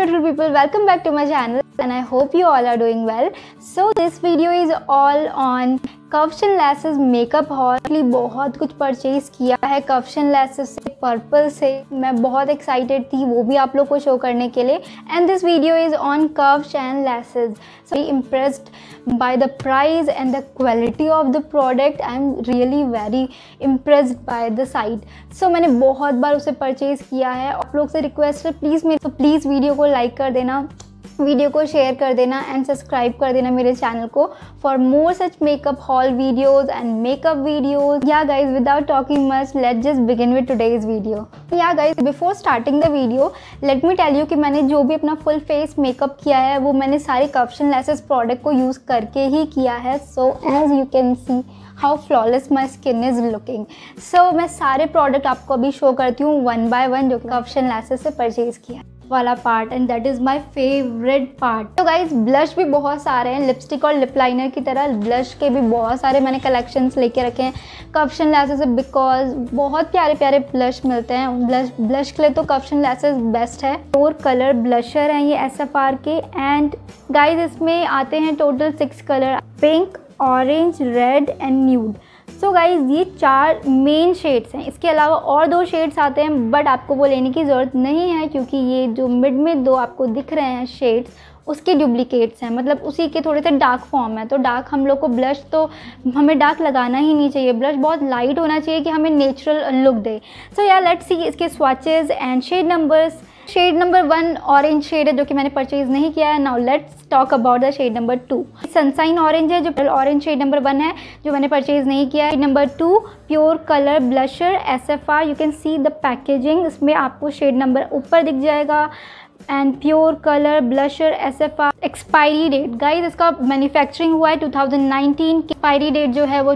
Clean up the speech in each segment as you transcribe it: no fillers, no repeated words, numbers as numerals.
beautiful people, welcome back to my channel and I hope you all are doing well. So this video is all on Curves and Laces makeup haul. बहुत कुछ purchase किया है curves and Laces से, purple से। मैं बहुत excited थी वो भी आप लोग को शो करने के लिए। And this video is on Curves and Laces. So impressed by the price and the quality of the product. I am really very impressed by the site. So मैंने बहुत बार उसे परचेज़ किया है। आप लोग से रिक्वेस्ट है प्लीज़ वीडियो को लाइक कर देना, वीडियो को शेयर कर देना एंड सब्सक्राइब कर देना मेरे चैनल को for more such makeup haul videos and makeup videos. Yeah guys without talking much let's just begin with today's video. Yeah guys before starting the video let me tell you कि मैंने जो भी अपना full face makeup किया है वो मैंने सारे कर्व्स एंड लैसेस प्रोडक्ट को यूज़ करके ही किया है। So as you can see how flawless my skin is looking. So मैं सारे प्रोडक्ट आपको अभी शो करती हूँ वन बाय वन जो कर्व्स एंड लैसेस से परचेज़ किया वाला part, and that is my favourite part. तो गाइज ब्लश भी बहुत सारे हैं, लिपस्टिक और लिप लाइनर की तरह ब्लश के भी बहुत सारे मैंने कलेक्शंस लेके रखे हैं कर्व्स एंड लैसेस से, बिकॉज बहुत प्यारे प्यारे ब्लश मिलते हैं। ब्लश के लिए तो कर्व्स एंड लैसेस बेस्ट है। 4 कलर ब्लशर हैं ये SFR के, एंड गाइज इसमें आते हैं total 6 colour, pink, orange, red and nude. So guys ये 4 मेन शेड्स हैं। इसके अलावा और 2 शेड्स आते हैं बट आपको वो लेने की ज़रूरत नहीं है क्योंकि ये जो मिड में 2 आपको दिख रहे हैं शेड्स उसके डुप्लीकेट्स हैं, मतलब उसी के थोड़े से डार्क फॉर्म है। तो डार्क हम लोग को ब्लश तो हमें डार्क लगाना ही नहीं चाहिए, ब्लश बहुत लाइट होना चाहिए कि हमें नेचुरल लुक दे। सो या लेट्स सी इसके swatches and shade numbers. Shade number 1 orange shade है जो कि मैंने परचेज़ नहीं किया है। Now let's talk about the shade number 2। Sunshine orange है जो ऑरेंज शेड नंबर 1 है जो मैंने परचेज़ नहीं किया है। Shade number 2 pure colour blusher SFR। You can see the packaging, इसमें आपको शेड नंबर ऊपर दिख जाएगा। And pure colour blusher SFR। Expiry date guys इसका मैन्युफैक्चरिंग हुआ है 2019 की। एक्सपायरी डेट जो है वो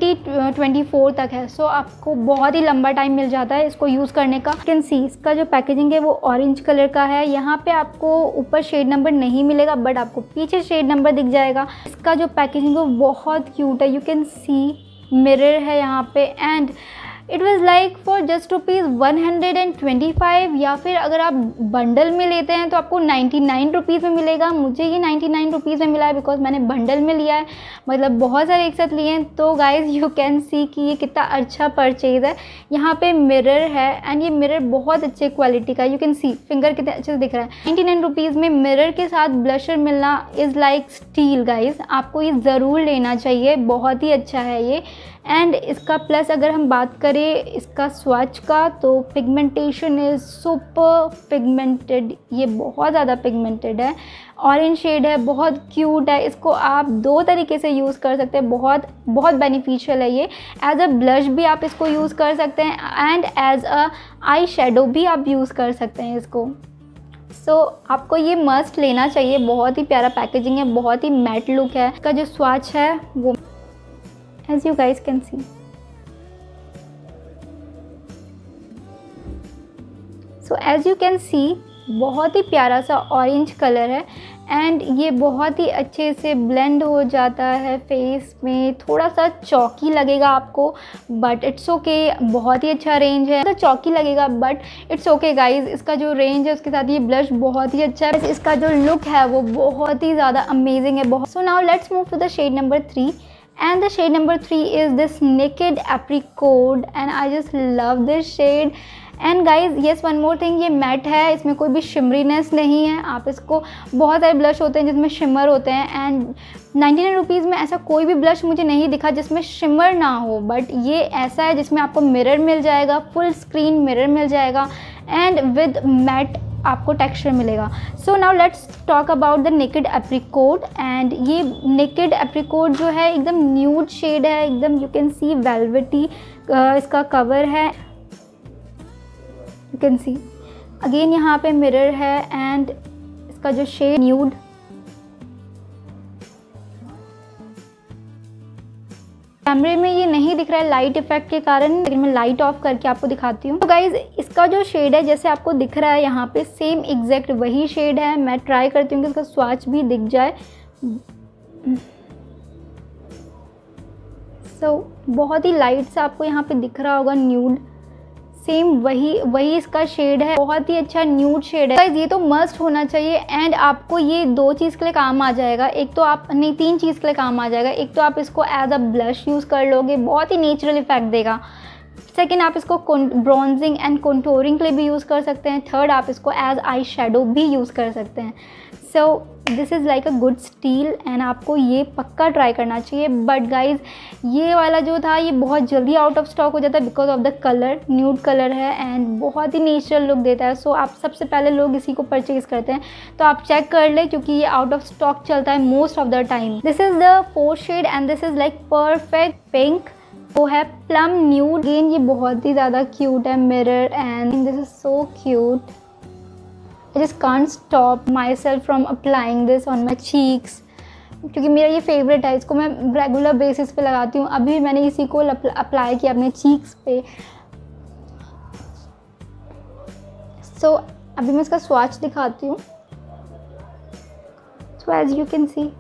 2024 तक है। सो आपको बहुत ही लंबा टाइम मिल जाता है इसको यूज़ करने का। यू कैन सी इसका जो पैकेजिंग है वो ऑरेंज कलर का है। यहाँ पे आपको ऊपर शेड नंबर नहीं मिलेगा बट आपको पीछे शेड नंबर दिख जाएगा। इसका जो पैकेजिंग है वो बहुत क्यूट है। यू कैन सी मिरर है यहाँ पे, and it was like for just ₹125, या फिर अगर आप बंडल में लेते हैं तो आपको 99 रुपीज़ में मिलेगा। मुझे ये 99 रुपीज़ में मिला है बिकॉज मैंने बंडल में लिया है, मतलब बहुत सारे एक साथ लिए हैं। तो गाइज़ यू कैन सी कि ये कितना अच्छा परचेज़ है। यहाँ पे मिरर है एंड ये मिरर बहुत अच्छे क्वालिटी का। यू कैन सी फिंगर कितने अच्छे से दिख रहा है। 99 रुपीज़ में मिरर के साथ ब्लशर मिलना इज़ लाइक स्टील गाइज़, आपको ये ज़रूर लेना चाहिए, बहुत ही अच्छा है ये। एंड इसका प्लस अगर हम बात करें इसका स्वॉच का तो पिगमेंटेशन इज़ सुपर पिगमेंटेड, ये बहुत ज़्यादा पिगमेंटेड है। ऑरेंज शेड है, बहुत क्यूट है। इसको आप 2 तरीके से यूज़ कर सकते हैं, बहुत बेनिफिशियल है ये। एज अ ब्लश भी आप इसको यूज़ कर सकते हैं and as a eye shadow भी आप यूज़ कर सकते हैं इसको। सो आपको ये मस्ट लेना चाहिए। बहुत ही प्यारा पैकेजिंग है, बहुत ही मैट लुक है। इसका जो स्वॉच है वो as you guys can see, so as you can see बहुत ही प्यारा सा ऑरेंज कलर है एंड ये बहुत ही अच्छे से ब्लेंड हो जाता है फेस में। थोड़ा सा चौकी लगेगा आपको बट इट्स ओके, बहुत ही अच्छा रेंज है। तो चौकी लगेगा बट इट्स ओके गाइज। इसका जो रेंज है उसके साथ ये ब्लश बहुत ही अच्छा है। इसका जो लुक है वो बहुत ही ज़्यादा अमेजिंग है। So now let's move to the shade number 3, and the shade number 3 is this naked apricot and I just love this shade. And guys yes one more thing, ये मैट है, इसमें कोई भी शिमरीनेस नहीं है। आप इसको बहुत सारे ब्लश होते हैं जिसमें शिमर होते हैं एंड 99 रुपीज़ में ऐसा कोई भी ब्लश मुझे नहीं दिखा जिसमें शिमर ना हो, बट ये ऐसा है जिसमें आपको मिरर मिल जाएगा, फुल स्क्रीन मिरर मिल जाएगा एंड विद मैट आपको टेक्सचर मिलेगा। So now let's talk about the naked apricot. And ये नेकेड एप्रिकोट जो है एकदम न्यूड शेड है, एकदम यू कैन सी वेलवेटी इसका कवर है। यू कैन सी अगेन यहाँ पे मिरर है एंड इसका जो शेड न्यूड। कैमरे में ये नहीं दिख रहा है लाइट इफेक्ट के कारण, लेकिन मैं लाइट ऑफ करके आपको दिखाती हूँ। तो गाइज इसका जो शेड है जैसे आपको दिख रहा है यहाँ पे सेम एग्जैक्ट वही शेड है। मैं ट्राई करती हूँ कि इसका स्वॉच भी दिख जाए। सो बहुत ही लाइट सा आपको यहाँ पे दिख रहा होगा न्यूड। सेम वही इसका शेड है, बहुत ही अच्छा न्यूड शेड है गाइस। ये तो मस्ट होना चाहिए एंड आपको ये 2 चीज़ के लिए काम आ जाएगा। एक तो आप नहीं 3 चीज़ के लिए काम आ जाएगा। एक तो आप इसको एज अ ब्लश यूज़ कर लोगे, बहुत ही नेचुरल इफेक्ट देगा। सेकेंड, आप इसको ब्रॉन्जिंग एंड कंटूरिंग के लिए भी यूज़ कर सकते हैं। थर्ड, आप इसको एज आई शेडो भी यूज़ कर सकते हैं। So this is like a good steal and आपको ये पक्का ट्राई करना चाहिए। बट गाइज ये वाला जो था ये बहुत जल्दी आउट ऑफ स्टॉक हो जाता है because of the colour, nude colour है एंड बहुत ही नेचुरल लुक देता है। सो आप सबसे पहले लोग इसी को परचेज़ करते हैं तो आप चेक कर लें क्योंकि ये आउट ऑफ स्टॉक चलता है most of the time. This is the 4th shade and this is like perfect pink, वो है प्लम न्यूड। अगेन ये बहुत ही ज़्यादा क्यूट है, mirror and this is so cute. I just can't stop myself from applying this on my cheeks क्योंकि मेरा ये फेवरेट है। इसको मैं रेगुलर बेसिस पे लगाती हूँ। अभी मैंने इसी को अप्लाई किया अपने चीक्स पे। सो अभी मैं इसका स्वॉच दिखाती हूँ। So as you can see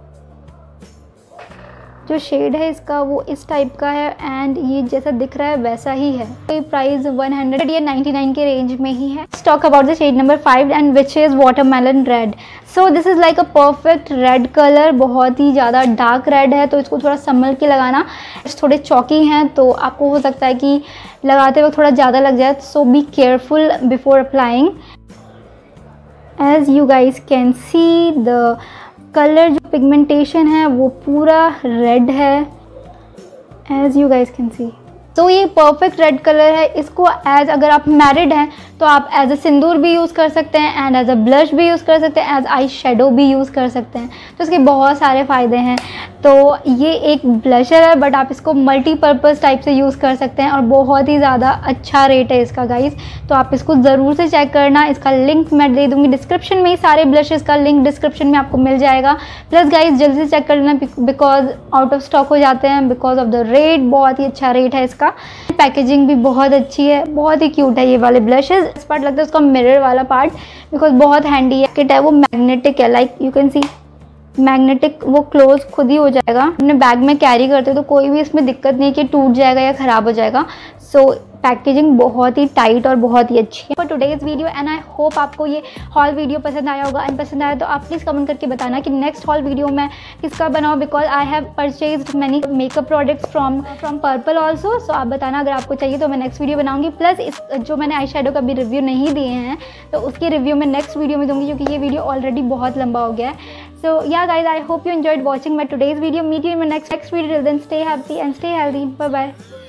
जो शेड है इसका वो इस टाइप का है एंड ये जैसा दिख रहा है वैसा ही है। ये प्राइस 100 या 99 के रेंज में ही है। Let's talk about the shade number 5 and which is watermelon red. So this is like a perfect red colour, बहुत ही ज़्यादा डार्क रेड है तो इसको थोड़ा संभल के लगाना। थोड़े चौकी हैं तो आपको हो सकता है कि लगाते वक्त थोड़ा ज़्यादा लग जाए। So be careful before applying. As you guys can see the colour जो पिगमेंटेशन है वो पूरा रेड है as you guys can see. तो ये परफेक्ट रेड कलर है। इसको एज अगर आप मैरिड हैं तो आप एज अ सिंदूर भी यूज़ कर सकते हैं एंड एज अ ब्लश भी यूज़ कर सकते हैं, एज आई शेडो भी यूज़ कर सकते हैं। तो इसके बहुत सारे फ़ायदे हैं। तो ये एक ब्लशर है बट आप इसको मल्टीपर्पज़ टाइप से यूज़ कर सकते हैं और बहुत ही ज़्यादा अच्छा रेट है इसका गाइस। तो आप इसको ज़रूर से चेक करना। इसका लिंक मैं दे दूँगी डिस्क्रिप्शन में ही, सारे ब्लशेज़ का लिंक डिस्क्रिप्शन में आपको मिल जाएगा। प्लस गाइस जल्दी से चेक कर लेना बिकॉज आउट ऑफ स्टॉक हो जाते हैं बिकॉज ऑफ द रेट। बहुत ही अच्छा रेट है इसका। पैकेजिंग भी बहुत अच्छी है, बहुत ही क्यूट है ये वाले ब्लशेज़। इस पार्ट लगता है उसका मिरर वाला पार्ट बिकॉज बहुत हैंडी है। किट है वो मैग्नेटिक है, like you can see magnetic, वो क्लोज खुद ही हो जाएगा। अपने बैग में कैरी करते हो तो कोई भी इसमें दिक्कत नहीं है कि टूट जाएगा या ख़राब हो जाएगा। सो पैकेजिंग बहुत ही टाइट और बहुत ही अच्छी है। For today's video and I hope आपको ये हॉल वीडियो पसंद आया होगा एंड पसंद आया तो आप प्लीज़ कमेंट करके बताना कि नेक्स्ट हॉल वीडियो मैं किसका बनाऊँ because I have purchased many makeup products from Purplle also. सो आप बताना अगर आपको चाहिए तो मैं नेक्स्ट वीडियो बनाऊँगी। प्लस इस जो मैंने आई शेडो का भी रिव्यू नहीं दिए हैं तो उसकी रिव्यू मैं नेक्स्ट वीडियो में दूँगी क्योंकि ये वीडियो ऑलरेडी बहुत लंबा हो गया है। So yeah guys, I hope you enjoyed watching my today's video. Meet you in my next video. Till then, stay happy and stay healthy. Bye bye.